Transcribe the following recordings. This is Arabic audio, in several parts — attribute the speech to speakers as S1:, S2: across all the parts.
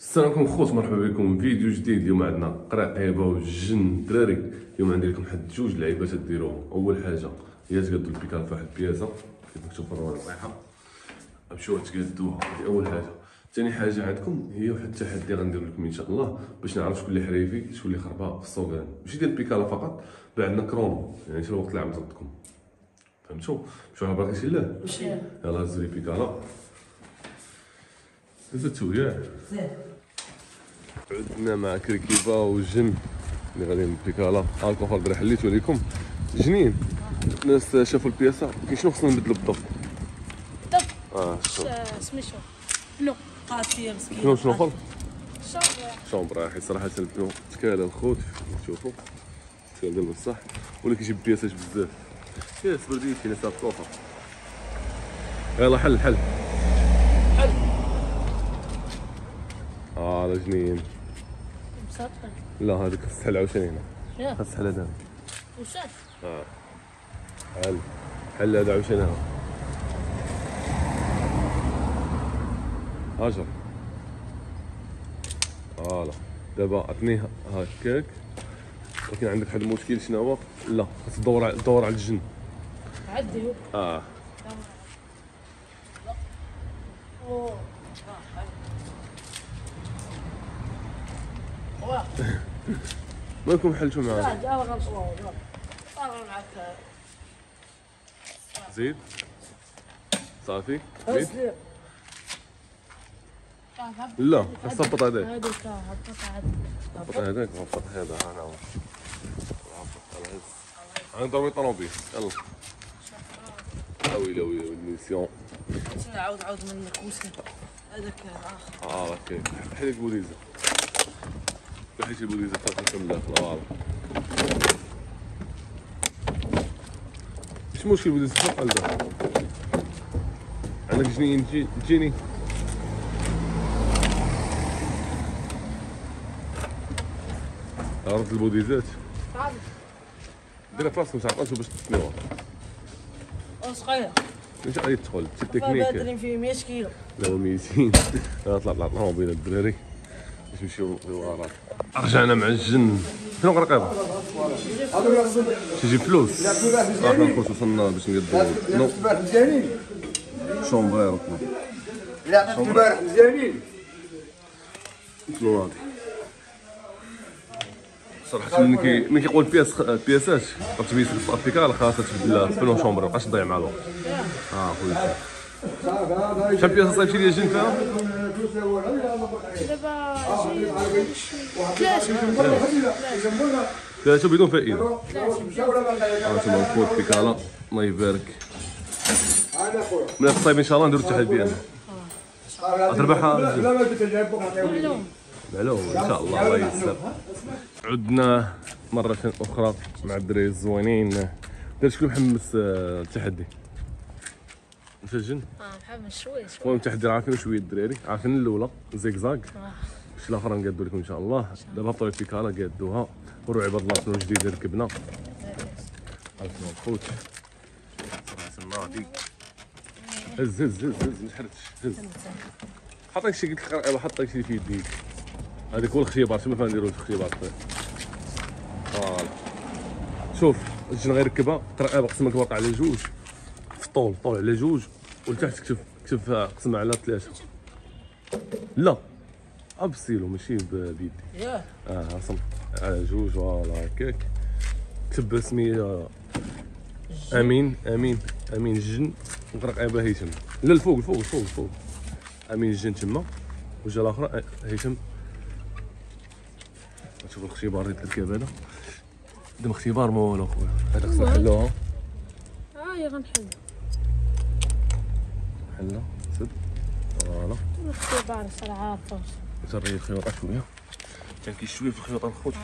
S1: السلام عليكم خوت، مرحبا بكم في فيديو جديد. اليوم عندنا قراقيبه والجن الدراري. اليوم عندي لكم واحد جوج لعيبات تديروهم. اول حاجه هي تقادوا البيكال في واحد البياسه كيف مكتوب في الروان الصحيحه، غتمشيو تقادوها. هذه اول حاجه. ثاني حاجه عندكم هي واحد التحدي غندير لكم ان شاء الله باش نعرف شكون اللي حريفي شكون اللي خربه في السوق. ماشي ديال البيكاله فقط، بل عندنا كرونو، يعني شنو الوقت اللي عم ضدكم. فهمتوا؟ شو على بركه الله. يلاه هزوا لي بيكاله، هزتو ياك. عدنا مع كركيبه وجن اللي غادي بيكالا. هاكم فرد حليتو ليكم جنين. الناس شافوا البياسه، كاين شنو خصنا نبدلو بالضبط؟
S2: سميتو بنو قاسيه مسكينه.
S1: شنو اخر؟
S2: شومبر.
S1: حيت صراحه البنو تكالا الخوت شوفوا تكالا ديال بصح، ولا كيجيب بياسات بزاف. يا سبرديتي ناس طوفه. يلا حل. لا جنين.
S2: مسطر.
S1: لا هذيك السحل عاوتاني هنا.
S2: ياك
S1: السحل هذا.
S2: وشاف.
S1: حل هذا عاوتاني هنا. هاجر. فوالا دابا عطنيه هكاك، ولكن عندك واحد المشكل. شنو هو؟ لا خاص تدور على الجن.
S2: عدي هو. اوه
S1: مالكم حلتوا معاه؟
S2: لا جا غنصور معك.
S1: زيد صافي زيد. لا خاص تهبط هذاك.
S2: هذيك هبطت
S1: هبط هذاك وهبط هذا. انا هو غنضربوا الطوموبيل. يلا ويلي الميسيون.
S2: عاود من الكوسه هذاك الاخر.
S1: اوكي حيدك بوليزه، حيت البوليزه تاعك من داخل. فوالا مش مشكل البوليزه تبقى لداخل. عندك جنين تجيني. عرفت البوديزات ديرها في راسكم تعرفوا باش تسميوها.
S2: صغير
S1: مش غادي تدخل التكنيك.
S2: بادرين فيه 100 كيلو.
S1: لا 200. طلع الطوموبيل الدراري باش نمشيو للغرات. رجعنا مع الجن. شنو قرقيبه؟ تيجي فلوس. نخرج وصلنا باش نقدو نو
S3: مزيانين.
S1: شومبرير.
S3: لا البارح مزيانين.
S1: شنو هادي؟ صراحة ملي كيقول البياسات غتبيس في البيكال خاصها تبدل بنو شومبر، مابقاش تضيع مع الوقت. خويا شحال بياسة صايبتي ليا الجن فيها؟
S2: دابا
S1: ثلاثة بدون فائدة. انتما الخوت بيكالا الله يبارك. ملي تصايب ان شاء الله نديرو التحدي انا. تربحها معلوم ان شاء الله يسر. عدنا مرة أخرى مع الدراري الزوينين. درت شكون محمس التحدي؟ أنت الجن؟
S2: محمد شويه.
S1: المهم التحدي عارفين شوية الدراري، عارفين الأولى زيكزاك، باش الآخرى نقادو لكم إن شاء الله. دابا هبطوا البيكالا قادوها، وروا عباد الله شنو جديد ركبنا. عرفتوا الخوت صراحة هز ما تحرتش. هز حطيك شي، قلت لك قرقيبة حطيك شي في يديك. هذاك هو الاختبار. شنو فين نديرو الاختبار؟ فوالا شوف الجن غيركبها قرقيبه قسم لك الورقه على جوج في الطول على جوج، ولتحت كتب قسمها على ثلاثه. لا ابسيلو ماشي بيدي.
S2: ياك
S1: رسم على جوج. فوالا هكاك كتب سميه امين الجن وقرقيبه هيثم. لا الفوق امين الجن تما، والجهه الاخرى هيثم. شوف الاختبار ديال الكاب هذا. قدام اختبار ما والو خويا. هذا خصنا نحلوها.
S2: يا غنحل.
S1: حلها سد. فوالا
S2: الاختبار صراحه
S1: نجري الخيوط شويه، كان كاين شويه في الخيوط الخوت.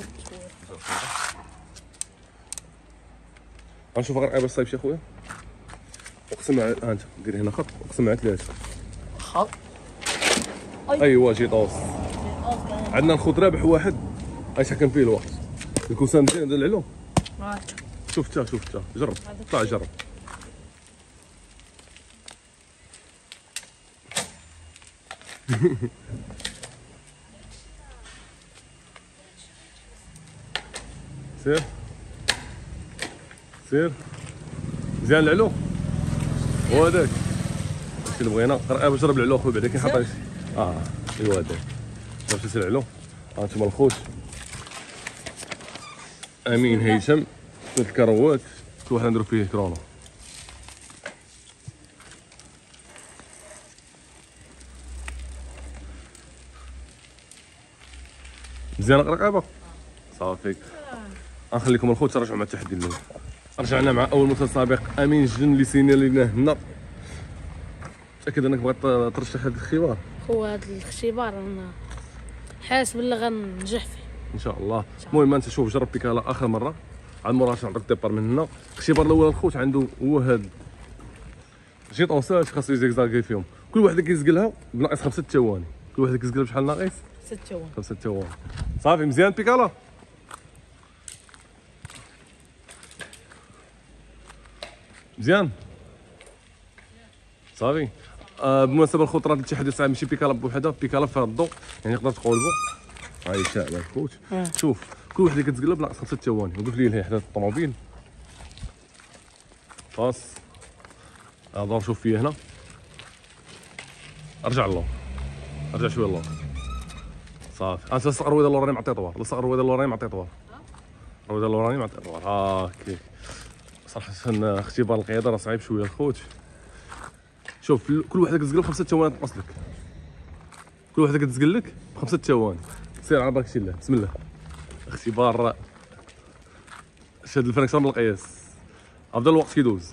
S1: غنشوف غير صايب شي خويا. اقسم مع انت دير هنا خط، اقسم مع ثلاثه
S2: خط.
S1: ايوا جي طوس. عندنا الخوت رابح واحد غيتحكم فيه الوقت. الكوسان مزيان ديال العلو. شفتها جرب طلع جرب. سير سير مزيان العلو هو هذاك هادشي اللي بغينا. قرا باش جرب العلو اخويا بعدا كاين خطا ايوا هذاك باش تسير العلو. ها انتما الخوت امين هيثم 3 كروات كل واحد نديرو فيه كرونو. مزيان قرقابه صافي. غنخليكم الخوت ترجعوا مع التحدي الاول. رجعنا مع اول متسابق امين الجن اللي سينا لينا هنا. متاكد انك بغيت ترشح هذا الاختبار؟
S2: هو هذا الاختبار انا حاسب بلي غننجح فيه
S1: ان شاء الله. المهم انت شوف جرب بيكالا اخر مره عاد موراها نعطيك ديبار من هنا. الاختبار الاول الخوت عنده هو هاد جيطونسات خاصو يزيكزاكي فيهم. كل وحده كيزقلها بناقص 5 ثواني. كل وحده كيزقلها بشحال ناقص؟
S2: 6 ثواني.
S1: 5 ثواني. صافي مزيان بيكالا. مزيان صافي. بالمناسبه الخوت راه الاتحاد الساعه ماشي بيكالا بوحدها، بيكالا فيها الضوء يعني تقدر تقولبو. هاي شاعله الخوت. شوف كل وحده كتقلب بناقص 5 ثواني. وقف لي لهي حدا الطوموبيل فاس. دور شوف فيه هنا. ارجع اللور ارجع شويه اللور صافي. انت لصق الرويضه اللوراني معطي طوار. لصق الرويضه اللوراني معطي طوار. الرويضه اللوراني معطي طوار هاكي. صراحه اختبار القياده راه صعيب شويه الخوت. شوف كل وحده كتزقل 5 ثواني تنقص لك. كل وحده كتزقل لك ب 5 ثواني. سير على بركه الله بسم الله. اختبار شاد الفرنكسون بالقياس. افضل الوقت كيدوز.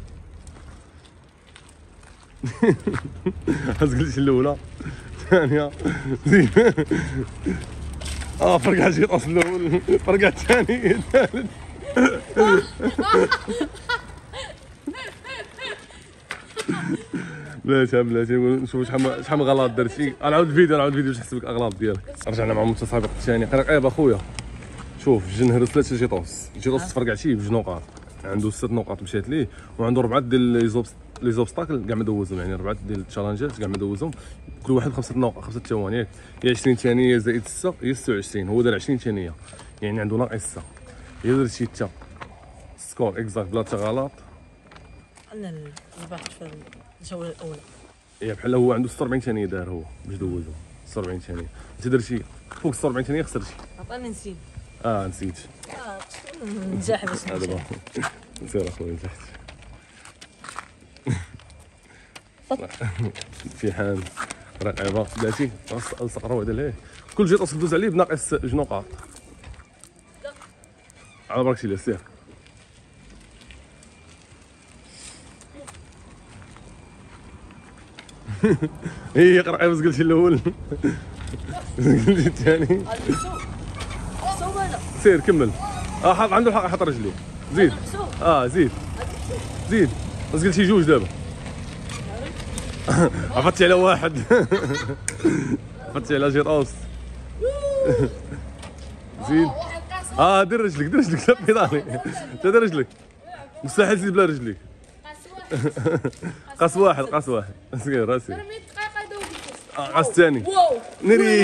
S1: زقلتي الاولى الثانيه زين. فرقع شي طاس الاول فرقع الثاني الثالث. بلاتي نشوف شحال من غلط درتي. نعاود الفيديو باش نحسب لك الاغلاط ديالك. رجعنا مع المتسابق الثاني. قريب اخويا شوف الجن هرس 3 جيطوس. جيطوس تفرقعتي بجوج نقاط. عنده 6 نقاط مشات ليه وعنده 4 ديال لي زوبستاكل كاع ما دوزهم. يعني 4 ديال التشالنجات كاع ما دوزهم. كل واحد 5 نقاط 5 ثواني ياك. هي 20 ثانيه زائد 6 هي 26. هو دار 20 ثانيه يعني عنده ناقص 6. الا درتي انت سكور اكزاكت بلا حتى غلط
S4: انا ربحت في الجوله الاولى.
S1: بحال هو عنده 46 ثانيه دار هو باش دوزو 46 ثانيه. انت درتي فوق 46 ثانيه خسرتي.
S4: عطاني نسيت.
S1: نسيت.
S4: نجاح باش
S1: دابا سير اخويا لتحت. امتحان رقيبه بلاتي الصق رويضه ليه. كل جيط دوز عليه بناقص 2 نقاط. على بركه الله سير. هي قرعه بس قلتي الاول قلتي الثاني. سير كمل. حاط عنده الحق حط رجليه زيد. زيد بس قلتي جوج دابا. عفتي على واحد. عفتي على جيطوس. زيد. دير رجلك لا بيضاني. دير رجلك مستحيل تزيد بلا رجليك. قاس واحد صغير راسي. قاس الثاني نري.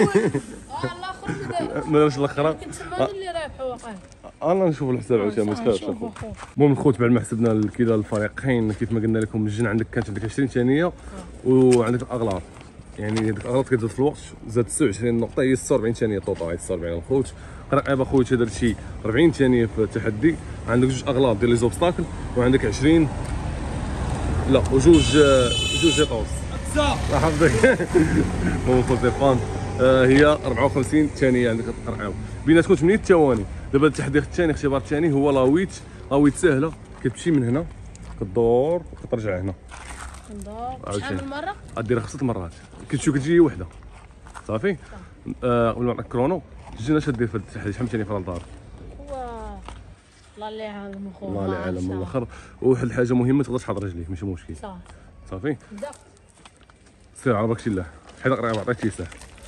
S1: مالاش الاخرى.
S2: اللي رابح واقع.
S1: انا نشوف الحساب عاوتاني ما تخافش اخو. المهم الخوت بعد ما حسبنا كذا الفريقين كيف ما قلنا لكم الجن عندك كانت عندك 20 ثانيه وعندك الاغلاط. يعني هذيك الاغلاط كتزاد في الوقت زاد 29 نقطه هي 46 ثانيه طوطال. هي 46 الخوت. قريب اخويا درت شي 40 ثانيه في التحدي. عندك جوج اغلاط ديال لي زوبستاكل وعندك 20 لا وجوج جيطوس. الله يحفظك. المهم خوت فان هي 54 ثانيه عندك تقرعاو بيناتكم 8 ثواني. دابا التحدي الثاني الاختبار الثاني هو لاويت سهله. كتمشي من هنا كدور وكترجع هنا.
S2: ندور شحال من مره؟
S1: غديرها 5 مرات. كتجي وحده صافي. قبل ما نعطيك كرونو جينا اش دير في التحدي شحال ثاني في الدار؟
S2: هو الله اللي يعلم خويا.
S1: الله يعلم من الاخر. وواحد الحاجه مهمه تقدر تحط رجليك ماشي مشكل. صافي
S2: بدا.
S1: سير على بركه الله. حيت قريب عطيتك يسار.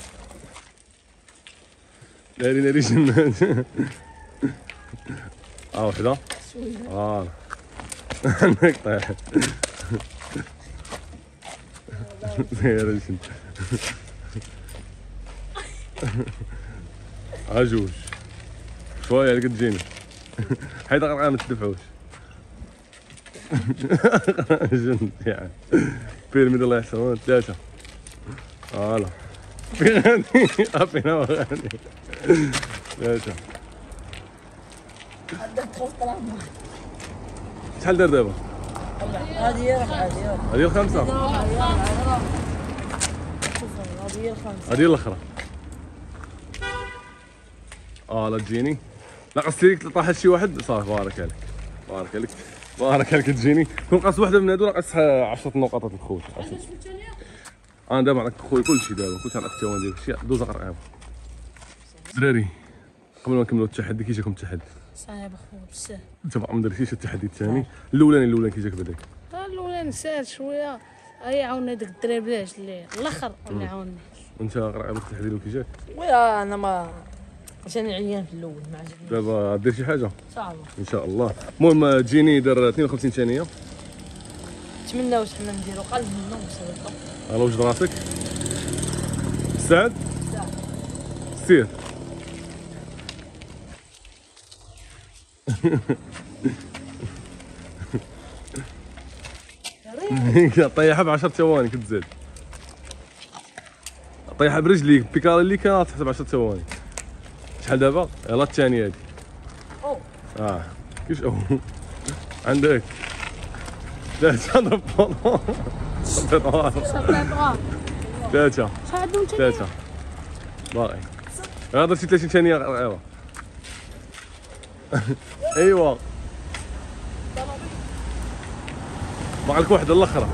S1: ناري جنات. وحده عندك طيح. سير الجن. جوج شويه اللي كتجيني حيت غير ما تدفعوش جند يعني بيرميد الله يحسن 3 فوالا في غادي عطينا غادي 3 شحال دار دابا؟
S4: هذه هي هذه
S1: هذه الخامسة
S4: هذه هي الخامسة.
S1: هذه الاخرى لا تجيني لا قصدي لك طاحت شي واحد صافي بارك عليك بارك عليك بارك عليك تجيني كون قاص وحده من هادو راه قاص 10 نقاط الخوت انا دابا عطاك خويا كلشي دابا كلشي عطاك الثمن ديال الشيء دوز قرعه دراري قبل ما نكملوا التحدي كي جاكم التحدي
S2: صعيب اخويا بزاف.
S1: انت باقي ما درتيش التحدي الثاني الاولاني كي جاك بداك
S2: الاولاني ساهل شويه هي عاوني داك الدريبلاج اللي الاخر اللي عاوني.
S1: وانت قرعه التحدي الاول كي جاك
S4: ويا انا ما عشان عيان في الاول ما عجبنيش.
S1: دابا دير شي حاجه
S4: صعبه.
S1: ان شاء الله. المهم تجيني دار 52 ثانيه
S4: نتمنى واش حنا نديرو قلب منهم بصراحه.
S1: على وجد راسك سعد سير طيحها ب 10 ثواني كتزاد طيحها برجليك بيكالا اللي كانت تحسب 10 ثواني. شحال دابا؟ يلاه الثانيه هادي كيفاش عندك 3 ضرب بونون 3 3 باقي غادر شي 30 ثانيه ايوا ايوا باقي لك واحده الاخرى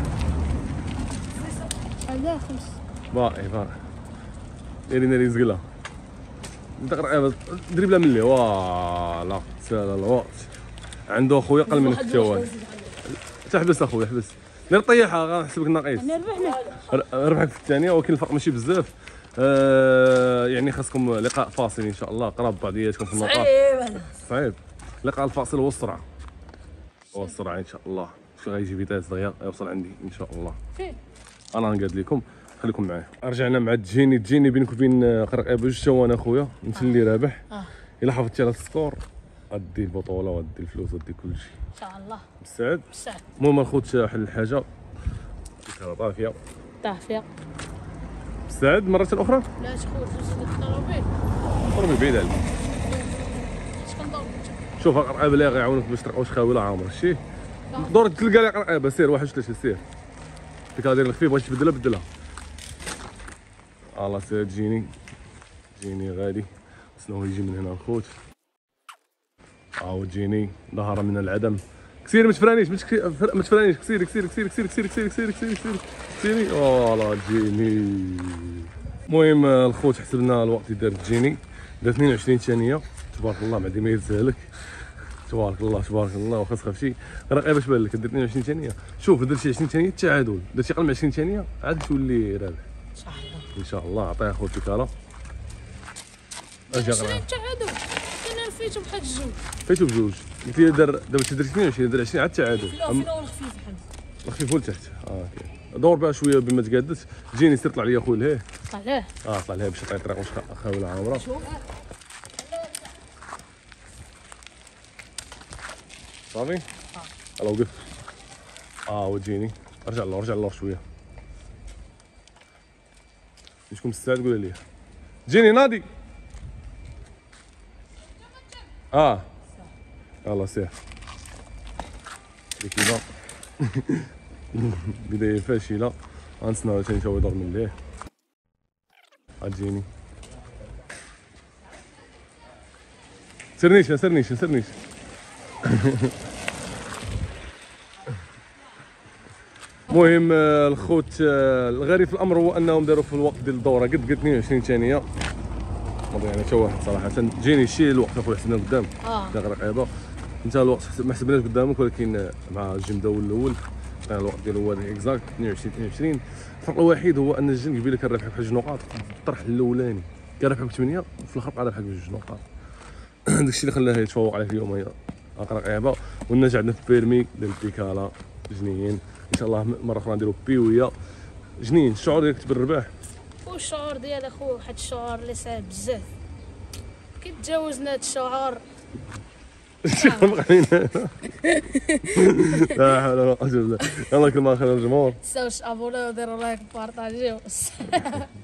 S2: هذا 5
S1: باقي ديري ناري زقله انت قرعه دري بلا ملي فوالا سال الوقت عنده اخويا قل منك الثواني تحبس اخويا حبس غير طيحها غنحسبك ناقص
S2: انا ربحنا
S1: ربحك في الثانيه ولكن الفرق ماشي بزاف يعني خاصكم لقاء فاصل ان شاء الله قراب بعضياتكم في النقاط
S4: صعيب هذا
S1: صعيب اللقاء الفاصل هو السرعه ان شاء الله شو غيجي فيتاس دغيا يوصل عندي ان شاء الله
S2: فين
S1: انا نقاد لكم خليكم معايا. رجعنا مع تجيني بينك وبين قرقه بجوج ثواني اخويا انت اللي رابح الا حافظتي على السكور غدي البطوله وغدي الفلوس وغدي كلشي
S2: ان شاء الله.
S1: مستعد؟
S2: مستعد.
S1: المهم الخوت حل الحاجه طافيه
S2: طافيه.
S1: مستعد مرة اخرى؟
S2: لا تخوف زيد الطوموبيل
S1: ضربي بعيد عليك
S2: اش كنضرب
S1: شوف القرعه بلا غيعاونك باش ترقى واش خاوي لا عامر شتي دور تلقى لي قرعه سير 1 2 3 سير ديك داير الخفيف بغيتي تبدلها بدلها الله سير جيني غادي شنو يجي من هنا الخوت تجيني ظهر من العدم كسيري ما تفرانيش كسيري فوالا تجيني. المهم الخوت حسبنا الوقت اللي دارت تجيني دار 22 ثانيه تبارك الله ما ما يسهلك تبارك الله واخا تخاف شي راه باش بان لك دير 22 ثانيه شوف درت شي 20 ثانيه التعادل درت شي اقل من 20 ثانيه عاد تولي رابح ان شاء الله عطيها خوتي كالا اجي غير
S2: التعادل انا فيتو بحال الجوج
S1: فايتو بجوج قلت لي دابا تدير 22 دير 20 عاد التعادل
S4: في الاول خفيف بحال
S1: الخفيف هو لتحت دور بها شويه بما تقادت جيني سير طلع لي اخويا لهيه
S2: طلع ليه
S1: طلع لها باش تعطي الطريق واش خاوله عامره صافي يلا وقف وجيني رجع لور شويه شكون مستعد قول لي جيني نادي يلا سير كذا بدايه فاشله غنتسناو ثاني تا هو يدور من ليه غتجيني سرنيش المهم الخوت الغريب في الامر هو انهم داروا في الوقت ديال الدوره قد 22 ثانيه ما ضيعنا حتى واحد صراحه تجيني شي الوقت اخويا حسبنا قدام داك رقيبه انت الوقت ما حسبناش قدامك ولكن مع الجيم داول الاول كان الوقت ديالو هو اكزاكت 22 الفرق الوحيد هو ان الجيم قبيله كان رابحك بجوج نقاط الطرح الاولاني كان رابحك ب8 وفي الاخر بقى رابحك بجوج نقاط داكشي اللي خلاه يتفوق عليك اليوم هي رقيبه والناس عندنا في بيرمي ديال البيكالا جنيين ان شاء الله مره اخرى نديرو بيويه جنين. الشعور ديالك بالرباح
S2: والشعور ديال اخويا واحد الشعور اللي صعيب بزاف كي تجاوزنا هاد الشهور
S1: بقينا لا حول ولا قوة الا بالله. يلا كل ما خير الجمهور.
S2: تنساوش ابوناو وديروا لايك وبارطاجيو